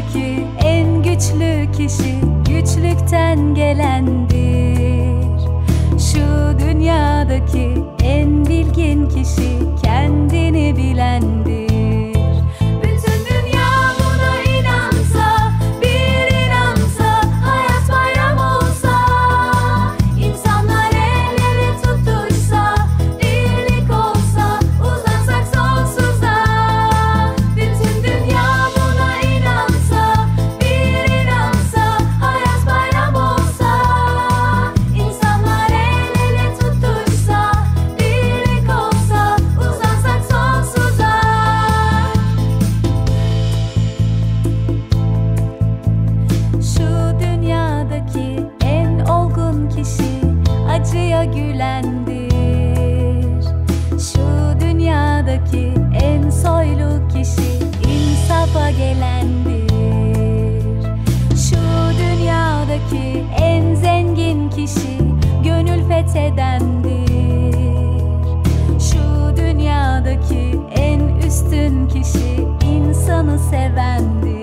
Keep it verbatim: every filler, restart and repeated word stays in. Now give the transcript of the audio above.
dünyadaki en güçlü kişi güçlükten gelendir. Şu dünyadaki en bilgin kişi kendini bilendir. Bütün dünya buna inansa, bir inansa, hayat bayram olsa, insanlar el ele tutuşsa, birlik olsa, uzansak sonsuza. Bütün dünya buna inansa, bir inansa, hayat bayram olsa, insanlar el ele tutuşsa, birlik olsa, uzansak sonsuza. Şu dünyadaki en olgun kişi acıya gülendir. Şu dünyadaki en soylu kişi insafa gelendir. Şu dünyadaki en zengin kişi gönül fethedendir. Şu dünyadaki en üstün kişi insanı sevendir.